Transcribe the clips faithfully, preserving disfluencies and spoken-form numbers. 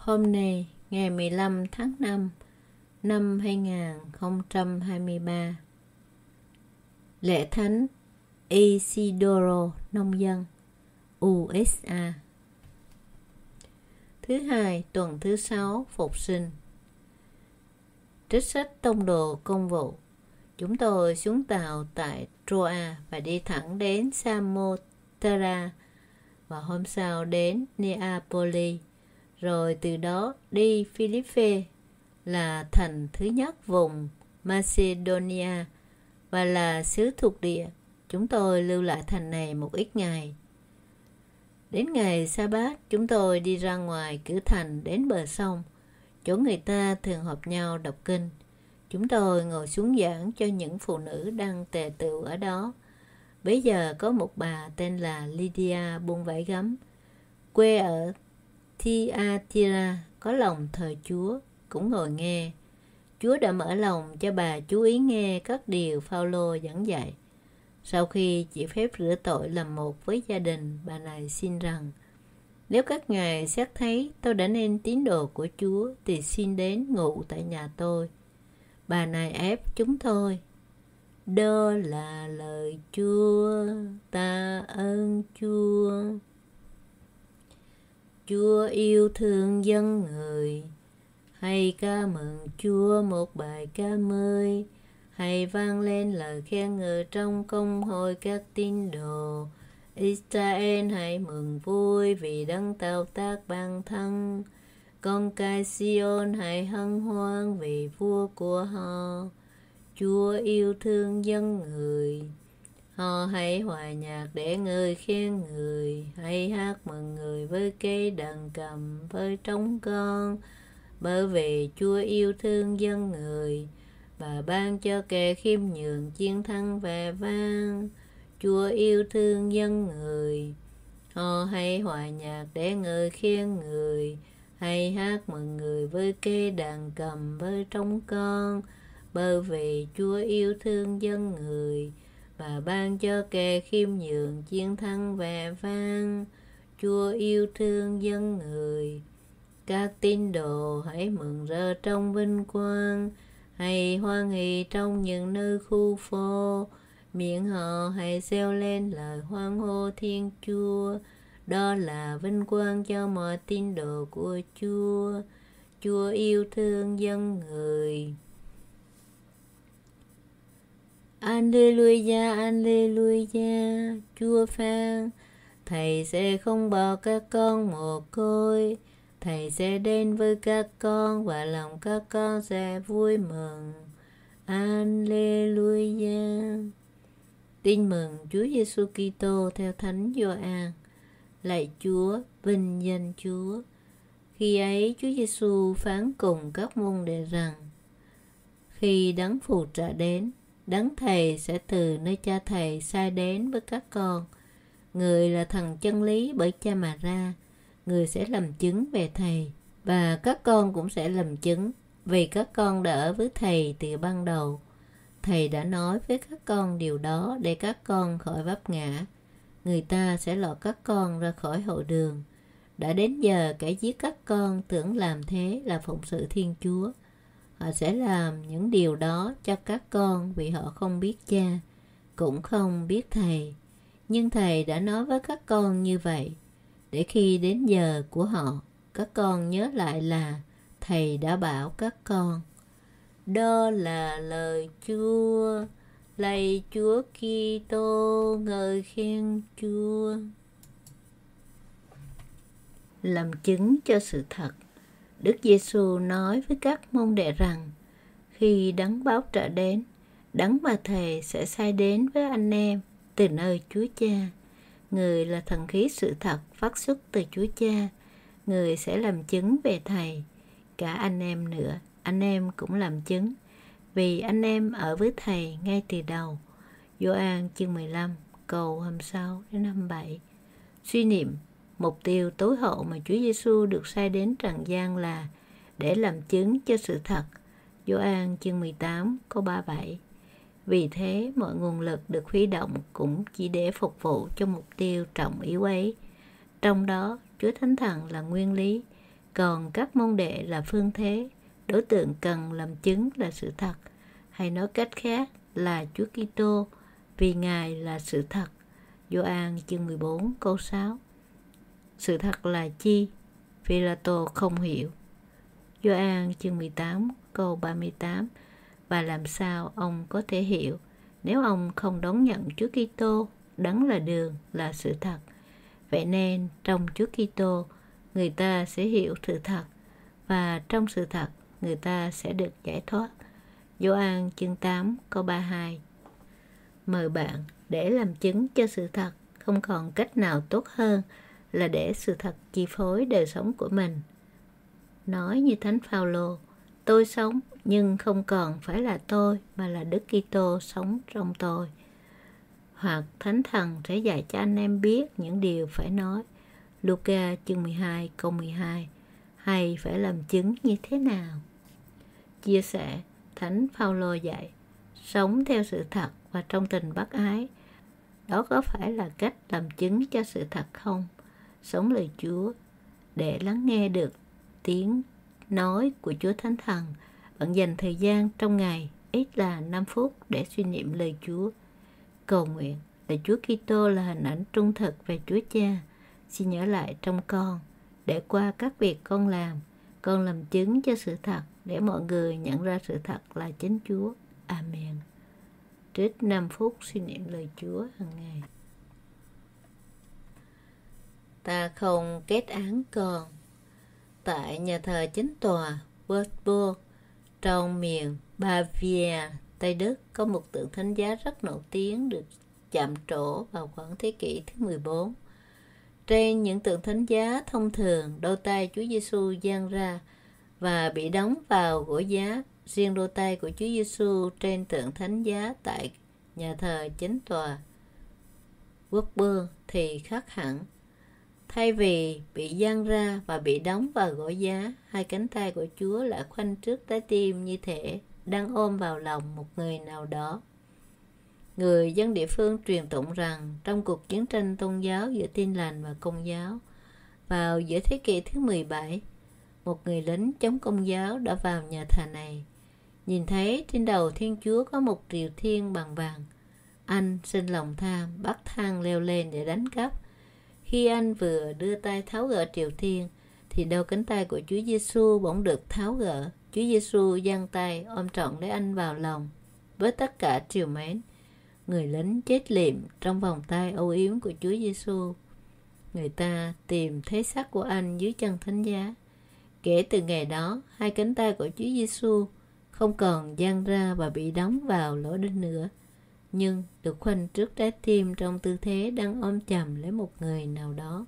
Hôm nay, ngày mười lăm tháng năm năm hai nghìn không trăm hai mươi ba, Lễ Thánh Isidoro Nông dân, u ét a. Thứ hai, tuần thứ sáu Phục sinh. Trích sách Tông đồ Công vụ. Chúng tôi xuống tàu tại Troa và đi thẳng đến Samothrace, và hôm sau đến Neapoli, rồi từ đó đi Philippe, là thành thứ nhất vùng Macedonia và là xứ thuộc địa. Chúng tôi lưu lại thành này một ít ngày. Đến ngày Sa-bát, chúng tôi đi ra ngoài cửa thành đến bờ sông, chỗ người ta thường họp nhau đọc kinh. Chúng tôi ngồi xuống giảng cho những phụ nữ đang tề tựu ở đó. Bấy giờ có một bà tên là Lydia buôn vải gấm, quê ở Thyatira, có lòng thờ Chúa, cũng ngồi nghe. Chúa đã mở lòng cho bà chú ý nghe các điều Phao-lô giảng dạy. Sau khi chịu phép rửa tội làm một với gia đình, bà này xin rằng: nếu các ngài xét thấy tôi đã nên tín đồ của Chúa, thì xin đến ngụ tại nhà tôi. Bà này ép chúng tôi: đó là lời Chúa, ta ơn Chúa. Chúa yêu thương dân người. Hãy ca mừng Chúa một bài ca mới. Hãy vang lên lời khen ngợi trong công hội các tín đồ. Israel hãy mừng vui vì Đấng tạo tác ban thân. Con cái Sion hãy hân hoan vì vua của họ. Chúa yêu thương dân người. Họ hãy hòa nhạc để ngợi khen người. Hãy hát mừng người với cây đàn cầm, với trống con. Bởi vì Chúa yêu thương dân người, và ban cho kẻ khiêm nhường chiến thắng vẻ vang. Chúa yêu thương dân người. Họ hãy hòa nhạc để ngợi khen người. Hãy hát mừng người với cây đàn cầm, với trống con. Bởi vì Chúa yêu thương dân người, và ban cho kẻ khiêm nhường chiến thắng vẻ vang. Chúa yêu thương dân người. Các tín đồ hãy mừng rỡ trong vinh quang. Hãy hoan hỉ trong những nơi khu phố. Miệng họ hãy reo lên lời hoan hô Thiên Chúa. Đó là vinh quang cho mọi tín đồ của Chúa. Chúa yêu thương dân người. Alleluia, Alleluia. Chúa phán: Thầy sẽ không bỏ các con mồ côi. Thầy sẽ đến với các con và lòng các con sẽ vui mừng. Alleluia. Tin mừng Chúa Giêsu Kitô theo Thánh Gioan. Lạy Chúa, vinh danh Chúa. Khi ấy Chúa Giêsu phán cùng các môn đệ rằng: khi Đấng Phù Trợ đến, Đấng Thầy sẽ từ nơi Cha Thầy sai đến với các con. Người là thần chân lý bởi Cha mà ra. Người sẽ làm chứng về Thầy, và các con cũng sẽ làm chứng, vì các con đã ở với Thầy từ ban đầu. Thầy đã nói với các con điều đó để các con khỏi vấp ngã. Người ta sẽ lọt các con ra khỏi hội đường. Đã đến giờ kẻ giết các con tưởng làm thế là phụng sự Thiên Chúa. Họ sẽ làm những điều đó cho các con vì họ không biết Cha, cũng không biết Thầy. Nhưng Thầy đã nói với các con như vậy, để khi đến giờ của họ, các con nhớ lại là Thầy đã bảo các con. Đó là lời Chúa. Lạy Chúa Kitô, ngợi khen Chúa. Làm chứng cho sự thật. Đức Giêsu nói với các môn đệ rằng: khi Đấng Báo Trợ đến, Đấng mà Thầy sẽ sai đến với anh em từ nơi Chúa Cha. Người là thần khí sự thật phát xuất từ Chúa Cha. Người sẽ làm chứng về Thầy. Cả anh em nữa, anh em cũng làm chứng, vì anh em ở với Thầy ngay từ đầu. Gioan chương mười lăm, câu hai mươi sáu đến hai mươi bảy. Suy niệm. Mục tiêu tối hậu mà Chúa Giêsu được sai đến trần gian là để làm chứng cho sự thật. Gioan chương mười tám, câu ba mươi bảy. Vì thế, mọi nguồn lực được huy động cũng chỉ để phục vụ cho mục tiêu trọng yếu ấy. Trong đó, Chúa Thánh Thần là nguyên lý, còn các môn đệ là phương thế. Đối tượng cần làm chứng là sự thật, hay nói cách khác là Chúa Kitô, vì Ngài là sự thật. Gioan chương mười bốn câu sáu. Sự thật là chi? Phi-la-tô không hiểu. Gioan chương mười tám câu ba mươi tám. Và làm sao ông có thể hiểu nếu ông không đón nhận Chúa Kitô, đấng là đường, là sự thật? Vậy nên trong Chúa Kitô, người ta sẽ hiểu sự thật, và trong sự thật người ta sẽ được giải thoát. Gioan chương tám câu ba mươi hai. Mời bạn để làm chứng cho sự thật, không còn cách nào tốt hơn là để sự thật chi phối đời sống của mình. Nói như Thánh Phao-lô, tôi sống nhưng không còn phải là tôi, mà là Đức Kitô sống trong tôi. Hoặc Thánh Thần sẽ dạy cho anh em biết những điều phải nói. Luca chương mười hai câu mười hai. Hay phải làm chứng như thế nào? Chia sẻ, Thánh Phao-lô dạy, sống theo sự thật và trong tình bác ái. Đó có phải là cách làm chứng cho sự thật không? Sống lời Chúa để lắng nghe được tiếng nói của Chúa Thánh Thần. Bạn dành thời gian trong ngày ít là năm phút để suy niệm lời Chúa. Cầu nguyện là Chúa Kitô là hình ảnh trung thực về Chúa Cha. Xin nhớ lại trong con, để qua các việc con làm, con làm chứng cho sự thật, để mọi người nhận ra sự thật là chính Chúa. Amen. Trích năm phút suy niệm lời Chúa hàng ngày. Ta không kết án con. Tại nhà thờ chính tòa Würzburg, trong miền Bavaria, Tây Đức, có một tượng thánh giá rất nổi tiếng được chạm trổ vào khoảng thế kỷ thứ mười bốn. Trên những tượng thánh giá thông thường, đôi tay Chúa Giêsu dang ra và bị đóng vào gỗ giá. Riêng đôi tay của Chúa Giêsu trên tượng thánh giá tại nhà thờ chính tòa Würzburg thì khác hẳn. Thay vì bị dang ra và bị đóng vào gỗ giá, hai cánh tay của Chúa lại khoanh trước trái tim như thể đang ôm vào lòng một người nào đó. Người dân địa phương truyền tụng rằng trong cuộc chiến tranh tôn giáo giữa Tin lành và Công giáo, vào giữa thế kỷ thứ mười bảy, một người lính chống Công giáo đã vào nhà thờ này. Nhìn thấy trên đầu Thiên Chúa có một triều thiên bằng vàng, anh sinh lòng tham, bắt thang leo lên để đánh cắp. Khi anh vừa đưa tay tháo gỡ triều thiên, thì đôi cánh tay của Chúa Giêsu bỗng được tháo gỡ. Chúa Giêsu giang tay ôm trọn lấy anh vào lòng với tất cả trìu mến. Người lính chết lịm trong vòng tay âu yếm của Chúa Giêsu. Người ta tìm thấy xác của anh dưới chân thánh giá. Kể từ ngày đó, hai cánh tay của Chúa Giêsu không còn dang ra và bị đóng vào lỗ đinh nữa, nhưng được khoanh trước trái tim trong tư thế đang ôm chầm lấy một người nào đó.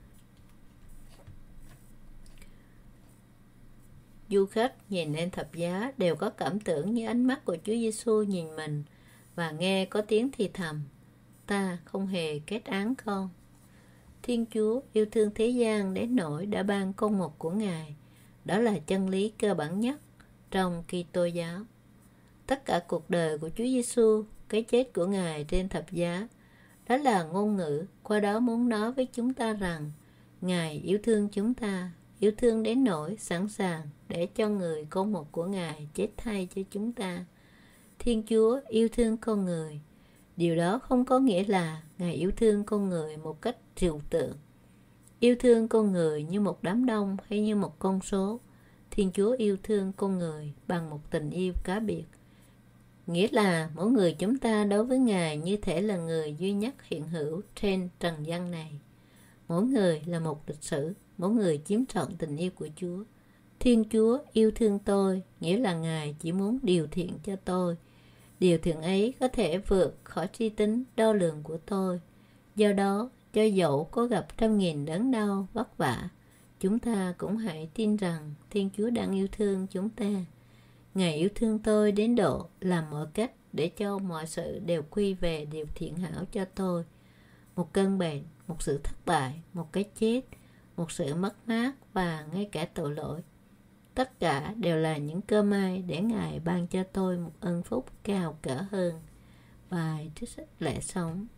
Du khách nhìn lên thập giá đều có cảm tưởng như ánh mắt của Chúa Giêsu nhìn mình, và nghe có tiếng thì thầm: ta không hề kết án con. Thiên Chúa yêu thương thế gian đến nỗi đã ban con một của Ngài. Đó là chân lý cơ bản nhất trong Kitô giáo. Tất cả cuộc đời của Chúa Giêsu, cái chết của Ngài trên thập giá, đó là ngôn ngữ qua đó muốn nói với chúng ta rằng Ngài yêu thương chúng ta, yêu thương đến nỗi sẵn sàng để cho người con một của Ngài chết thay cho chúng ta. Thiên Chúa yêu thương con người. Điều đó không có nghĩa là Ngài yêu thương con người một cách trừu tượng, yêu thương con người như một đám đông hay như một con số. Thiên Chúa yêu thương con người bằng một tình yêu cá biệt. Nghĩa là mỗi người chúng ta đối với Ngài như thể là người duy nhất hiện hữu trên trần gian này. Mỗi người là một lịch sử, mỗi người chiếm trọn tình yêu của Chúa. Thiên Chúa yêu thương tôi, nghĩa là Ngài chỉ muốn điều thiện cho tôi. Điều thiện ấy có thể vượt khỏi tri tính đo lường của tôi. Do đó, cho dẫu có gặp trăm nghìn đớn đau vất vả, chúng ta cũng hãy tin rằng Thiên Chúa đang yêu thương chúng ta. Ngài yêu thương tôi đến độ làm mọi cách để cho mọi sự đều quy về điều thiện hảo cho tôi. Một cơn bệnh, một sự thất bại, một cái chết, một sự mất mát và ngay cả tội lỗi. Tất cả đều là những cơ may để Ngài ban cho tôi một ân phúc cao cỡ hơn. Bài trích sách lẽ sống.